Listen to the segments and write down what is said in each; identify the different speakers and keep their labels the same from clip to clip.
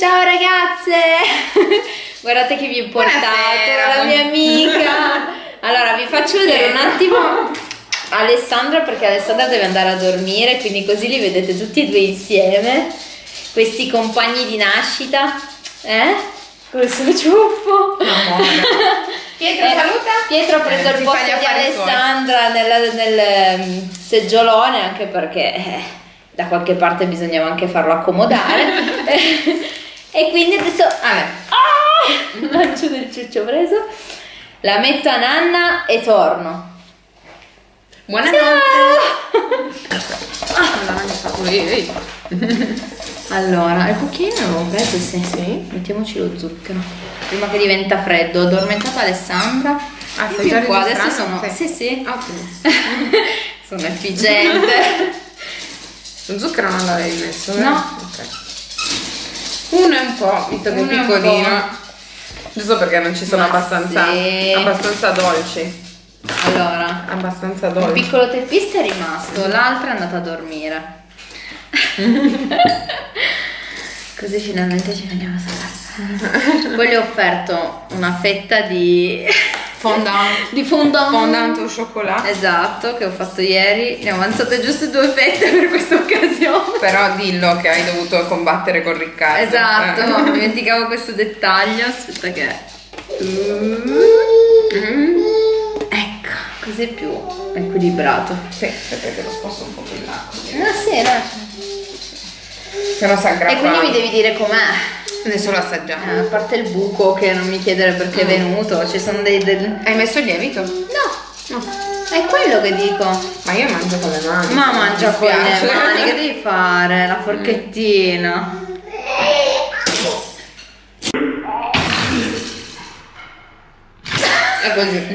Speaker 1: Ciao ragazze! Guardate che vi ho portato la mia amica. Allora vi faccio vedere un attimo Alessandra, perché Alessandra deve andare a dormire, quindi così li vedete tutti e due insieme, questi compagni di nascita, col suo ciuffo.
Speaker 2: Pietro saluta.
Speaker 1: Pietro ha preso il posto di Alessandra nel seggiolone, anche perché da qualche parte bisognava anche farlo accomodare. E quindi adesso lancio del ciuccio preso, la metto a nanna e torno.
Speaker 2: Buonanotte.
Speaker 1: Allora, il cucchiaino l'avevo preso, sì. Mettiamoci lo zucchero prima che diventa freddo. Ho addormentata Alessandra.
Speaker 2: Sei già
Speaker 1: qua adesso sono. Sì. Sono efficiente.
Speaker 2: Lo zucchero non l'avevi messo?
Speaker 1: No.
Speaker 2: Ok. Uno è un po', visto che è piccolino, giusto perché non ci sono abbastanza dolci.
Speaker 1: Allora,
Speaker 2: abbastanza dolci.
Speaker 1: Un piccolo teppista è rimasto, l'altra è andata a dormire. Così finalmente ci veniamo a salare. Poi le ho offerto una fetta di
Speaker 2: fondant au chocolat.
Speaker 1: Esatto, che ho fatto ieri. Ne ho avanzate giusto 2 fette per questa occasione.
Speaker 2: Però dillo che hai dovuto combattere con Riccardo.
Speaker 1: Esatto, no, dimenticavo questo dettaglio. Aspetta che ecco, così è più equilibrato.
Speaker 2: Sì, perché lo sposto un po' più in là.
Speaker 1: Sì, dai.
Speaker 2: Se no si aggrappa.
Speaker 1: E quindi mi devi dire com'è.
Speaker 2: Adesso lo assaggiamo.
Speaker 1: A parte il buco, che non mi chiedere perché è venuto, ci sono
Speaker 2: Hai messo il lievito?
Speaker 1: No. È quello che dico.
Speaker 2: Ma io mangio con le mani.
Speaker 1: Ma mangia con le mani, che devi fare? La forchettina.
Speaker 2: È così.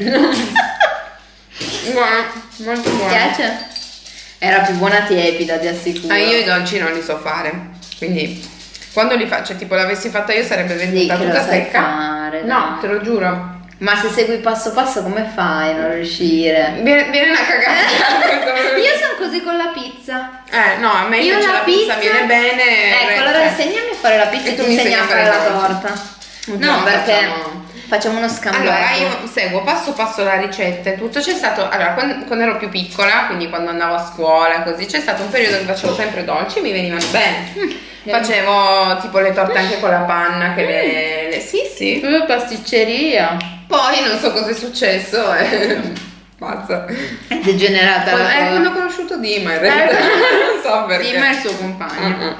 Speaker 2: Buono, molto buono.
Speaker 1: Ti piace? Era più buona tiepida, ti assicuro.
Speaker 2: Io i dolci non li so fare, quindi quando li faccio, tipo l'avessi fatta io sarebbe venuta tutta secca.
Speaker 1: Fare,
Speaker 2: no, te lo giuro.
Speaker 1: Ma se segui passo passo come fai a non riuscire?
Speaker 2: Viene una cagata.
Speaker 1: Io sono così con la pizza.
Speaker 2: No, a me invece la pizza viene bene.
Speaker 1: Ecco, allora insegnami a fare la pizza e tu mi insegni a fare la torta. No, perché facciamo uno scambio.
Speaker 2: Allora io seguo passo passo la ricetta e tutto. C'è stato, allora quando ero più piccola, quindi quando andavo a scuola così, c'è stato un periodo che facevo sempre dolci e mi venivano bene. Facevo tipo le torte anche con la panna, che sì.
Speaker 1: Pasticceria.
Speaker 2: Poi non so cosa è successo, pazza.
Speaker 1: È degenerata la cosa.
Speaker 2: Quando ho conosciuto Dima in realtà. Non so perché.
Speaker 1: Dima è il suo compagno.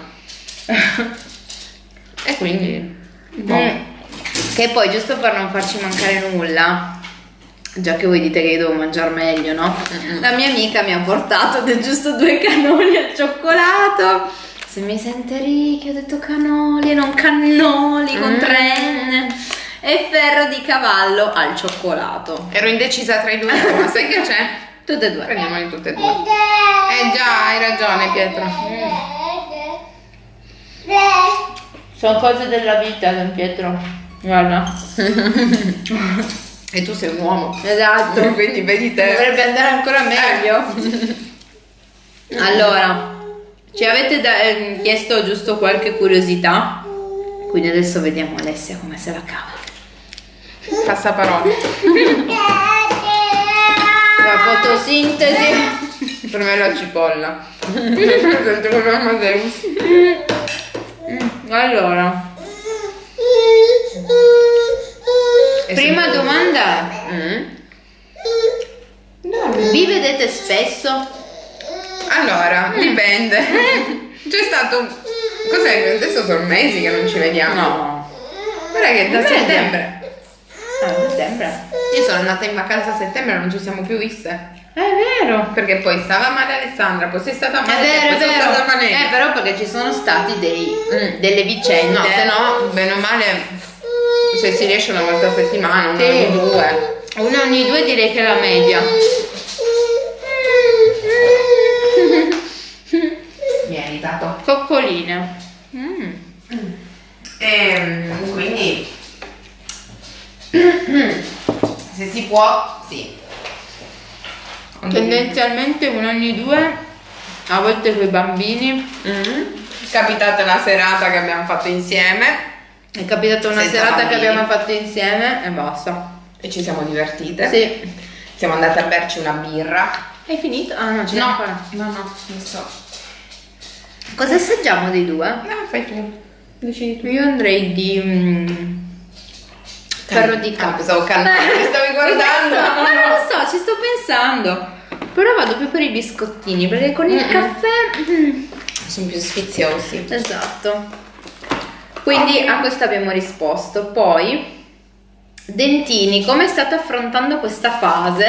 Speaker 2: E quindi
Speaker 1: che poi, giusto per non farci mancare nulla, già che voi dite che io devo mangiare meglio, no? La mia amica mi ha portato giusto 2 cannoli al cioccolato. Se mi sente ricchi, ho detto cannoli e non cannoli con 3 N. E ferro di cavallo al cioccolato.
Speaker 2: Ero indecisa tra i 2, ma sai che c'è?
Speaker 1: Tutte e 2.
Speaker 2: Prendiamoli tutte e 2. Già, hai ragione Pietro.
Speaker 1: Sono cose della vita, Don Pietro. Guarda.
Speaker 2: E tu sei un uomo.
Speaker 1: Esatto.
Speaker 2: Quindi vedi te.
Speaker 1: Dovrebbe andare ancora meglio. Allora, ci avete chiesto giusto qualche curiosità, quindi adesso vediamo Alessia come se la cava.
Speaker 2: Passaparola.
Speaker 1: La fotosintesi.
Speaker 2: Per me la cipolla. Sento come Amadeus.
Speaker 1: Allora, prima domanda. Vi vedete spesso?
Speaker 2: Allora, dipende. C'è stato. Cos'è? Adesso sono mesi che non ci vediamo.
Speaker 1: No.
Speaker 2: Guarda che da settembre.
Speaker 1: Settembre.
Speaker 2: Io sono andata in vacanza a settembre e non ci siamo più viste.
Speaker 1: È vero.
Speaker 2: Perché poi stava male Alessandra, poi sei stata male,
Speaker 1: È
Speaker 2: poi sono stata male.
Speaker 1: Però perché ci sono stati delle vicende.
Speaker 2: No, se no, bene o male, se si riesce una volta a settimana, uno ogni 2.
Speaker 1: Uno ogni 2 direi che è la media.
Speaker 2: Mi ha irritato.
Speaker 1: Coccoline.
Speaker 2: Quindi se si può, sì.
Speaker 1: Tendenzialmente uno ogni 2, a volte con i bambini.
Speaker 2: capitata una serata che abbiamo fatto insieme.
Speaker 1: È capitata una
Speaker 2: Senza
Speaker 1: serata che
Speaker 2: bambini.
Speaker 1: abbiamo fatto insieme e basta.
Speaker 2: E ci siamo divertite.
Speaker 1: Sì.
Speaker 2: Siamo andate a berci una birra.
Speaker 1: Hai finito? Ah no, c'è
Speaker 2: No,
Speaker 1: ancora.
Speaker 2: non so.
Speaker 1: Cosa assaggiamo dei due?
Speaker 2: No, fai tu. Decidi tu.
Speaker 1: Io andrei di ferro di
Speaker 2: Ah,
Speaker 1: capo.
Speaker 2: pensavo cannone, mi stavi guardando.
Speaker 1: Ma non lo so, ci sto pensando. Però vado più per i biscottini, perché con il caffè...
Speaker 2: Sono più sfiziosi.
Speaker 1: Esatto. Quindi a questo abbiamo risposto. Poi, Dentini, come state affrontando questa fase?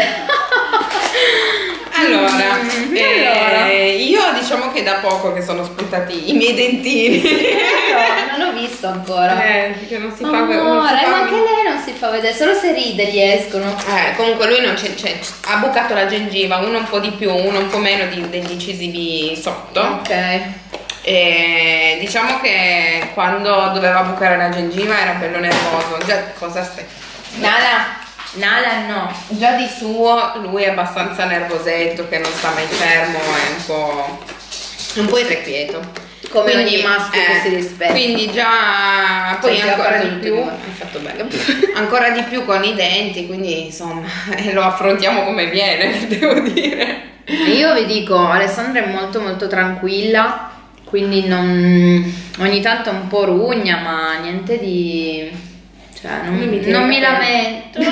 Speaker 2: Allora,
Speaker 1: allora.
Speaker 2: io diciamo che da poco che sono spuntati i miei dentini.
Speaker 1: No, non l'ho visto ancora.
Speaker 2: Che non si fa non si
Speaker 1: Amore,
Speaker 2: fa-
Speaker 1: ma anche lei non si fa vedere, solo se ride gli escono.
Speaker 2: Comunque lui non ha bucato la gengiva, uno un po' di più, uno un po' meno degli incisivi sotto.
Speaker 1: Ok.
Speaker 2: E diciamo che quando doveva bucare la gengiva era bello nervoso. Già, cosa stai?
Speaker 1: Nala no.
Speaker 2: Già di suo lui è abbastanza nervosetto, che non sta mai fermo, è un po' irrequieto.
Speaker 1: Come ogni maschio che si rispetta.
Speaker 2: Quindi già poi
Speaker 1: Sì,
Speaker 2: ancora
Speaker 1: già
Speaker 2: di
Speaker 1: tutti
Speaker 2: più,
Speaker 1: e due.
Speaker 2: hai fatto bene. Ancora di più con i denti, quindi insomma lo affrontiamo come viene, devo dire.
Speaker 1: Io vi dico, Alessandra è molto molto tranquilla, quindi ogni tanto un po' rugna, ma niente di... cioè non mi lamento.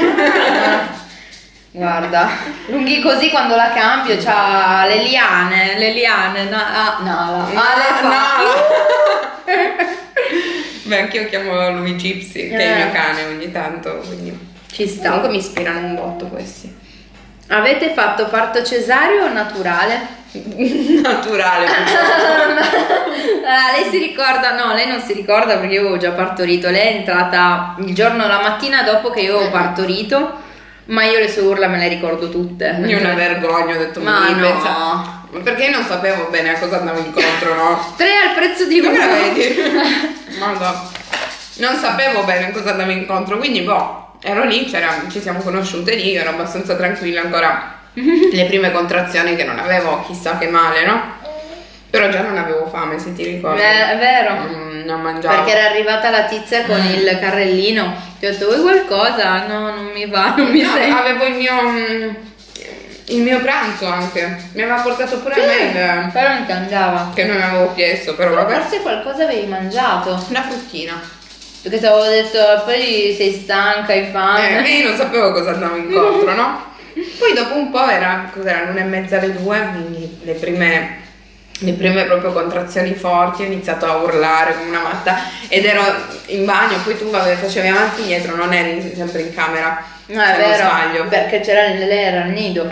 Speaker 1: Guarda, lunghi così quando la cambio c'ha le liane,
Speaker 2: Beh, anch'io chiamo lui Gypsy, che è il mio cane ogni tanto, quindi
Speaker 1: ci sta.
Speaker 2: comunque mi ispirano un botto questi.
Speaker 1: Avete fatto parto cesareo o naturale?
Speaker 2: Naturale.
Speaker 1: Lei si ricorda, no, lei non si ricorda perché io avevo già partorito. Lei è entrata la mattina dopo che io avevo partorito, ma io le sue urla me le ricordo tutte.
Speaker 2: Io una vergogna, ho detto,
Speaker 1: ma no.
Speaker 2: Ma perché io non sapevo bene a cosa andavo incontro, no?
Speaker 1: 3 al prezzo di
Speaker 2: Come
Speaker 1: uno.
Speaker 2: la vedi? Madonna. Non sapevo bene a cosa andavo incontro, quindi ero lì, ci siamo conosciute lì, io ero abbastanza tranquilla ancora. Le prime contrazioni che non avevo chissà che male, no? Però già non avevo fame, se ti ricordi.
Speaker 1: È vero.
Speaker 2: Non mangiavo.
Speaker 1: Perché era arrivata la tizia con il carrellino. Ti ho detto, vuoi qualcosa? No, non mi va, non mi sento.
Speaker 2: Avevo il mio pranzo anche. Mi aveva portato pure a me
Speaker 1: Però non ti andava.
Speaker 2: che non avevo chiesto, però vabbè.
Speaker 1: Forse qualcosa avevi mangiato.
Speaker 2: Una fruttina.
Speaker 1: Perché ti avevo detto, poi sei stanca, hai fame.
Speaker 2: E io non sapevo cosa andavo incontro, no? Poi dopo un po' era l'1:30 alle 2, quindi le prime proprio contrazioni forti, ho iniziato a urlare come una matta ed ero in bagno, poi tu facevi avanti e indietro, non eri sempre in camera.
Speaker 1: No, è
Speaker 2: se non
Speaker 1: vero,
Speaker 2: sbaglio.
Speaker 1: perché lei era al nido.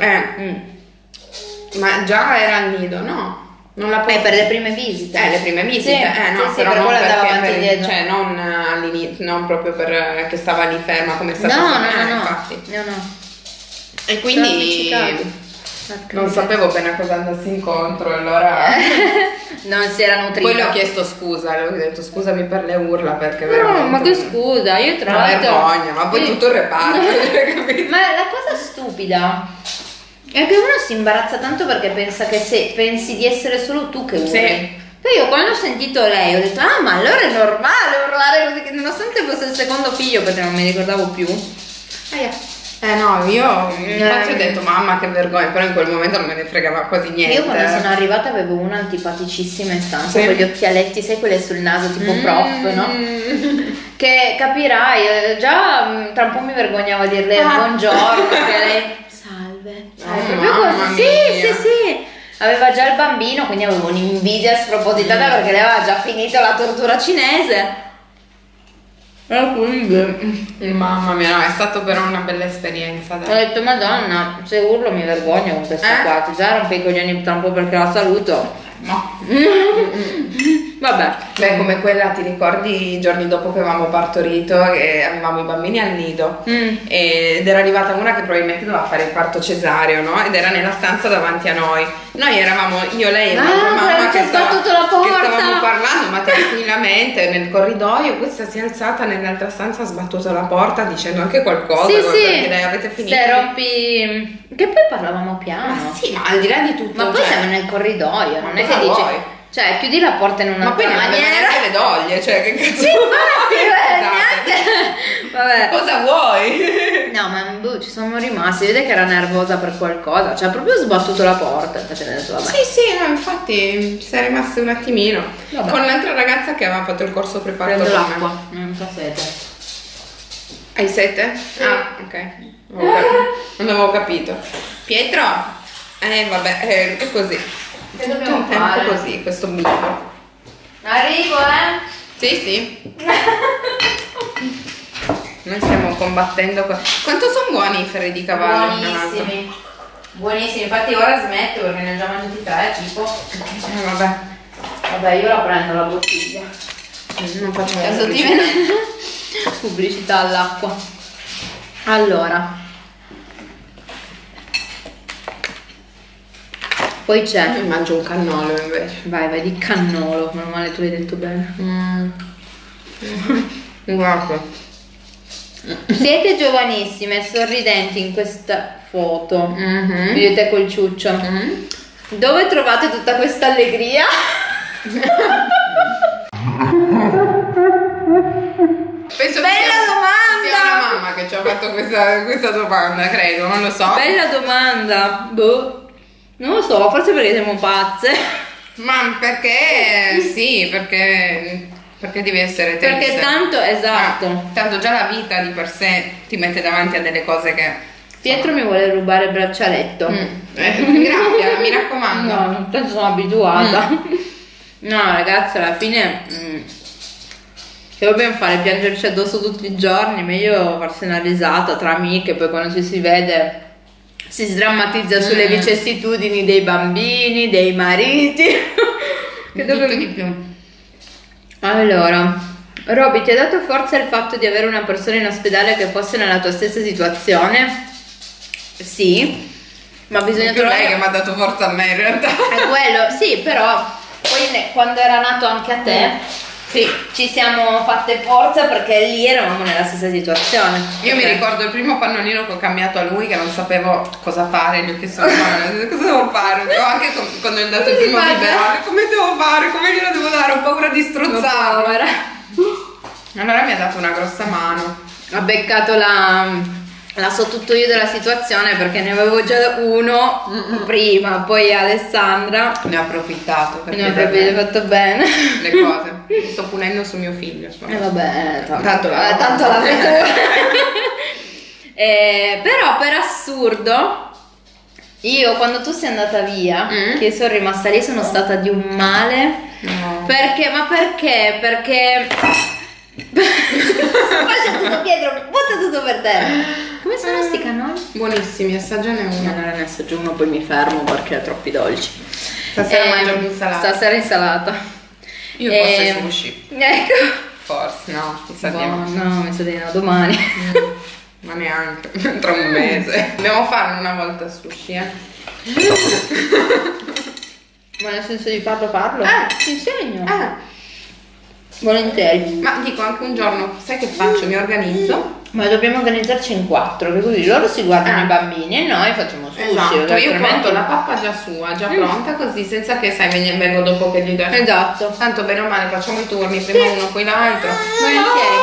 Speaker 2: Ma già era al nido, no? Non la
Speaker 1: Per le prime visite.
Speaker 2: le prime visite,
Speaker 1: Sì,
Speaker 2: no,
Speaker 1: sì,
Speaker 2: però
Speaker 1: per
Speaker 2: non
Speaker 1: quella andava
Speaker 2: perché
Speaker 1: avanti e indietro.
Speaker 2: cioè non all'inizio, non proprio per che stava lì ferma come è stato
Speaker 1: No,
Speaker 2: con me,
Speaker 1: no.
Speaker 2: infatti.
Speaker 1: No.
Speaker 2: E quindi non sapevo bene a cosa andassi incontro, allora
Speaker 1: Non si era nutrita.
Speaker 2: poi le ho chiesto scusa, le ho detto scusami per le urla perché
Speaker 1: No,
Speaker 2: veramente
Speaker 1: ma che scusa, io tra
Speaker 2: una
Speaker 1: l'altro...
Speaker 2: vergogna, ma poi tutto il reparto, capito?
Speaker 1: Ma la cosa stupida è che uno si imbarazza tanto perché pensa che se pensi di essere solo tu che urli.
Speaker 2: Sì.
Speaker 1: Poi io quando ho sentito lei ho detto, ah ma allora è normale urlare così, che nonostante fosse il secondo figlio perché non mi ricordavo più.
Speaker 2: No, io infatti ho detto mamma che vergogna, però in quel momento non me ne fregava quasi niente.
Speaker 1: Io quando sono arrivata avevo una antipaticissima in stanza,
Speaker 2: Sì.
Speaker 1: con gli occhialetti, sai, quelle sul naso tipo prof, no? Che capirai, già tra un po' mi vergognavo a dirle buongiorno, perché lei salve. Proprio
Speaker 2: mamma
Speaker 1: così.
Speaker 2: mia.
Speaker 1: Sì. Aveva già il bambino, quindi avevo un'invidia spropositata perché lei aveva già finito la tortura cinese. E quindi
Speaker 2: Mamma mia, no, è stato però una bella esperienza,
Speaker 1: ho
Speaker 2: dai.
Speaker 1: detto, madonna, se urlo mi vergogno con questa qua. Già rompe i coglioni tra un po' perché la saluto.
Speaker 2: No.
Speaker 1: Vabbè.
Speaker 2: Beh, come quella, ti ricordi i giorni dopo che avevamo partorito e avevamo i bambini al nido ed era arrivata una che probabilmente doveva fare il parto cesareo, no? Ed era nella stanza davanti a noi. Noi eravamo io, lei e un'altra mamma che stavamo parlando, ma tranquillamente nel corridoio. Questa si è alzata nell'altra stanza, ha sbattuto la porta dicendo anche qualcosa. Perché lei avete finito.
Speaker 1: Se rompi... Che poi parlavamo piano.
Speaker 2: Ma sì, ma al di là di tutto.
Speaker 1: Ma poi siamo nel corridoio, non è che
Speaker 2: cosa
Speaker 1: dici...
Speaker 2: vuoi?
Speaker 1: Cioè, chiudi la porta in
Speaker 2: Ma
Speaker 1: un'altra
Speaker 2: poi non aveva
Speaker 1: maniera.
Speaker 2: neanche le doglie, cioè che cazzo.
Speaker 1: Sì, infatti,
Speaker 2: Scusate.
Speaker 1: neanche. Vabbè.
Speaker 2: Cosa vuoi?
Speaker 1: No, ma boh, ci siamo rimasti, vede che era nervosa per qualcosa, cioè ha proprio sbattuto la porta, infatti mi ha detto vabbè.
Speaker 2: Sì, no, infatti ci sei rimasti un attimino.
Speaker 1: Vabbè.
Speaker 2: Con l'altra ragazza che aveva fatto il corso preparato
Speaker 1: Prendo
Speaker 2: con me.
Speaker 1: l'acqua, non fa sete.
Speaker 2: Hai sete? Ah, ok. Non avevo capito. Pietro? Vabbè, è così.
Speaker 1: Che dobbiamo
Speaker 2: Tutto un
Speaker 1: fare?
Speaker 2: po' così, questo bimbo.
Speaker 1: Arrivo,
Speaker 2: Sì. Noi stiamo combattendo qua. Quanto sono buoni i ferri di cavallo?
Speaker 1: Buonissimi. Buonissimi, infatti ora smetto perché ne ho già mangiati 3 tipo.
Speaker 2: Vabbè.
Speaker 1: Vabbè, io la prendo la bottiglia.
Speaker 2: Non facciamo
Speaker 1: Adesso ti
Speaker 2: pubblicità.
Speaker 1: viene pubblicità all'acqua. Allora. Poi c'è.
Speaker 2: Io mangio un cannolo invece.
Speaker 1: Vai, di cannolo, meno male tu l'hai detto bene.
Speaker 2: Guarda.
Speaker 1: Siete giovanissime e sorridenti in questa foto.
Speaker 2: Mhm.
Speaker 1: Vedete col ciuccio. Dove trovate tutta questa allegria?
Speaker 2: Penso
Speaker 1: Bella
Speaker 2: che sia
Speaker 1: domanda!
Speaker 2: la mamma che ci ha fatto questa domanda, credo, non lo so.
Speaker 1: Bella domanda. Boh. Non lo so, forse perché siamo pazze.
Speaker 2: Ma perché? Sì, perché devi essere triste.
Speaker 1: Perché tanto, esatto.
Speaker 2: Tanto già la vita di per sé ti mette davanti a delle cose che...
Speaker 1: Pietro mi vuole rubare il braccialetto.
Speaker 2: Grazie, mi raccomando.
Speaker 1: No, tanto sono abituata. No, ragazzi, alla fine che dobbiamo fare? Piangerci addosso tutti i giorni? Meglio farsi una risata tra amiche, poi quando ci si vede si sdrammatizza sulle vicissitudini dei bambini, dei mariti. Che
Speaker 2: Tutto di più.
Speaker 1: Allora, Roby, ti ha dato forza il fatto di avere una persona in ospedale che fosse nella tua stessa situazione? Sì, ma bisogna
Speaker 2: È più
Speaker 1: trovare...
Speaker 2: lei che mi ha dato forza a me in realtà.
Speaker 1: È quello, sì, però poi quando era nato anche a te, sì, ci siamo fatte forza perché lì eravamo nella stessa situazione.
Speaker 2: Io mi ricordo il primo pannolino che ho cambiato a lui, che non sapevo cosa fare, gli ho chiesto cosa devo fare, o anche quando è andato il primo biberone, come devo fare, come glielo devo dare, ho paura di strozzarlo.
Speaker 1: Povera.
Speaker 2: Allora mi ha dato una grossa mano.
Speaker 1: Ha beccato la so tutto io della situazione perché ne avevo già uno prima, poi Alessandra
Speaker 2: Ne ho approfittato per
Speaker 1: ne avrebbe
Speaker 2: chiederle
Speaker 1: fatto bene.
Speaker 2: le cose. Mi sto punendo su mio figlio.
Speaker 1: E vabbè,
Speaker 2: Tanto la-
Speaker 1: tanto la vedo. Però per assurdo io quando tu sei andata via, che sono rimasta lì, sono stata di un male.
Speaker 2: No.
Speaker 1: Perché? Ma perché? Perché faccio tutto Pietro, butta tutto per terra. Come sono sti cannoli?
Speaker 2: Buonissimi, assaggiane uno.
Speaker 1: Allora ne assaggio uno, poi mi fermo perché è troppi dolci.
Speaker 2: Stasera mangio l'insalata.
Speaker 1: Stasera insalata.
Speaker 2: Io posso i sushi.
Speaker 1: Ecco.
Speaker 2: Forse, no, mi sa di no.
Speaker 1: No, mi sa di no, domani.
Speaker 2: Ma neanche, tra un mese. Dobbiamo farlo una volta sushi,
Speaker 1: Ma nel senso di farlo? Ti insegno. Volentieri.
Speaker 2: Ma dico anche un giorno, sai che faccio? Mi organizzo.
Speaker 1: Ma dobbiamo organizzarci in 4, che così loro si guardano i bambini e noi facciamo sushi.
Speaker 2: Esatto,
Speaker 1: perché
Speaker 2: io
Speaker 1: altrimenti-
Speaker 2: porto la pappa già sua, già pronta, così senza che sai vengo dopo che gli do.
Speaker 1: Esatto.
Speaker 2: Tanto bene o male facciamo i turni, prima uno poi l'altro.
Speaker 1: Volentieri.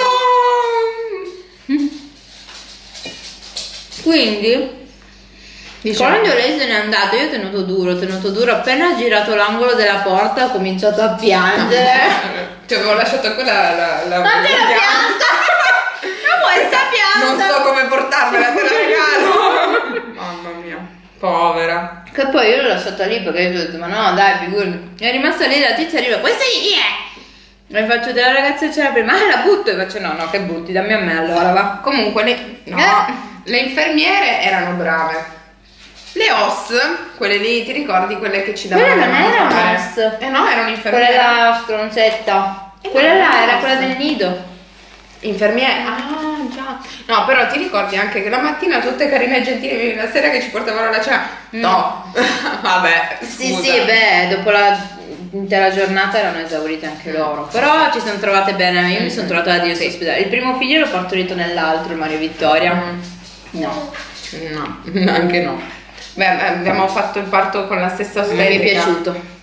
Speaker 1: Quindi
Speaker 2: Diciamo.
Speaker 1: quando lei se n'è andata io ho tenuto duro, appena ha girato l'angolo della porta ho cominciato a piangere.
Speaker 2: Ti avevo lasciato ancora la
Speaker 1: Ma te la pianta! Ma vuoi sta pianta?
Speaker 2: Non so come portarmela, te la regalo. Mamma mia, povera.
Speaker 1: Che poi io l'ho lasciata lì perché io ho detto ma no dai figurati. È rimasta lì, la tizia arriva, questa di chi è? E faccio della ragazza c'era prima, la butto e faccio no che butti, dammi a me allora va.
Speaker 2: Comunque le infermiere erano brave. Le OS, quelle lì, ti ricordi quelle che ci davano
Speaker 1: Quella
Speaker 2: da
Speaker 1: non era
Speaker 2: mangiare?
Speaker 1: un'OS.
Speaker 2: No, era un'infermiera.
Speaker 1: Quella è la stronzetta. Quella là era quella del nido.
Speaker 2: Infermiera? Ah, già. No, però ti ricordi anche che la mattina tutte carine e gentili, la sera che ci portavano la cena? No. Vabbè,
Speaker 1: Sì,
Speaker 2: scusa.
Speaker 1: sì, beh, dopo l'intera giornata erano esaurite anche loro. Però ci siamo trovate bene, io mi sono trovata da Dio in ospedale. Il primo figlio l'ho partorito nell'altro, il Mario Vittoria. No.
Speaker 2: No, anche no. Beh, abbiamo fatto il parto con la stessa
Speaker 1: Mi
Speaker 2: ostetrica.
Speaker 1: è piaciuto.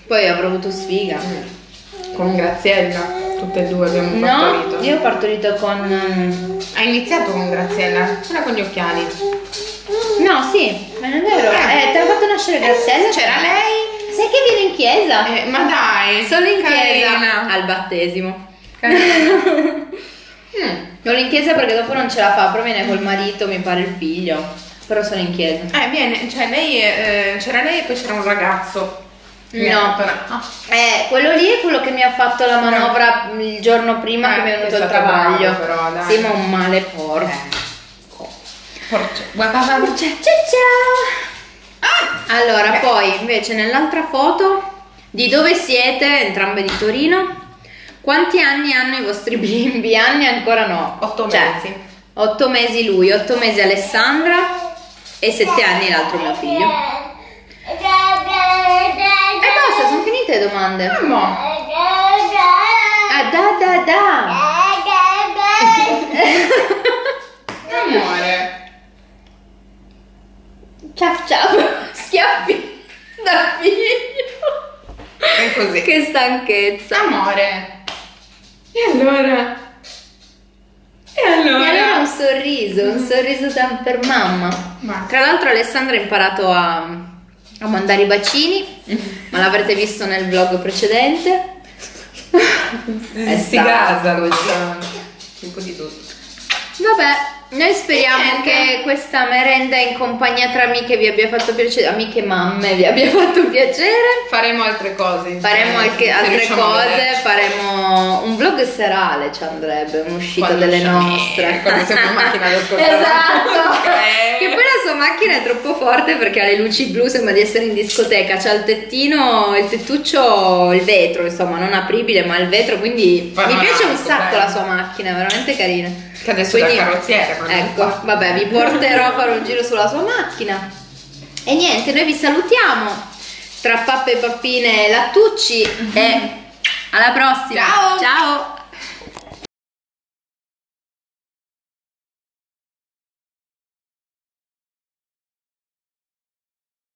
Speaker 1: Poi avrò avuto sfiga.
Speaker 2: Con Graziella, tutte e due abbiamo
Speaker 1: No,
Speaker 2: partorito.
Speaker 1: io ho partorito con...
Speaker 2: Hai iniziato con Graziella? Quella con gli occhiali.
Speaker 1: No, sì, ma non è vero. Te l'ha fatto nascere Graziella?
Speaker 2: C'era lei?
Speaker 1: Sai che viene in chiesa?
Speaker 2: Ma dai,
Speaker 1: Sono in
Speaker 2: carina.
Speaker 1: chiesa al battesimo.
Speaker 2: Carina.
Speaker 1: Sono in chiesa perché dopo non ce la fa, però viene col marito, mi pare il figlio. Però sono in chiesa.
Speaker 2: Viene, cioè lei, c'era lei e poi c'era un ragazzo.
Speaker 1: No, quello lì è quello che mi ha fatto la manovra il giorno prima che mi è venuto il travaglio.
Speaker 2: Però, dai.
Speaker 1: Sì, ma un male porco.
Speaker 2: Guarda.
Speaker 1: Ciao. Allora, poi invece nell'altra foto, di dove siete? Entrambe di Torino. Quanti anni hanno i vostri bimbi? Anni ancora no.
Speaker 2: 8 mesi.
Speaker 1: 8 mesi lui, 8 mesi Alessandra e 7 anni l'altro mio figlio. E basta, sono finite le domande.
Speaker 2: Amore.
Speaker 1: Ciao ciao. Schiaffi da figlio.
Speaker 2: È così.
Speaker 1: Che stanchezza.
Speaker 2: Amore. E allora?
Speaker 1: E allora un sorriso per mamma. Tra l'altro Alessandra ha imparato a mandare i bacini, ma l'avrete visto nel vlog precedente.
Speaker 2: Si gasa un po' di tutto.
Speaker 1: Vabbè, noi speriamo che questa merenda in compagnia tra amiche vi abbia fatto piacere, amiche mamme vi abbia fatto piacere.
Speaker 2: Faremo altre cose.
Speaker 1: Faremo anche altre cose, faremo un vlog serale, ci andrebbe, un'uscita
Speaker 2: Quando
Speaker 1: delle
Speaker 2: usciamo,
Speaker 1: nostre.
Speaker 2: quando siamo in macchina ad ascoltare.
Speaker 1: Esatto. Che poi la sua macchina è troppo forte perché ha le luci blu, sembra di essere in discoteca, c'ha il tettino, il tettuccio, il vetro, insomma, non apribile, ma il vetro, quindi mi piace un sacco la sua macchina, è veramente carina.
Speaker 2: Che adesso
Speaker 1: Quindi,
Speaker 2: è la carrozziera.
Speaker 1: ecco, vabbè, vi porterò a fare un giro sulla sua macchina. E niente, noi vi salutiamo tra pappe e pappine lattucci e alla prossima.
Speaker 2: Ciao.
Speaker 1: Ciao.